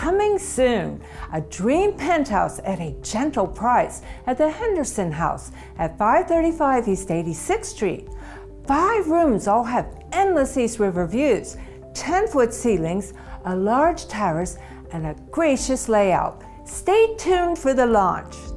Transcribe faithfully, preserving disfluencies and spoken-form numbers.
Coming soon, a dream penthouse at a gentle price at the Henderson House at five thirty-five East eighty-sixth Street. Five rooms all have endless East River views, ten foot ceilings, a large terrace, and a gracious layout. Stay tuned for the launch.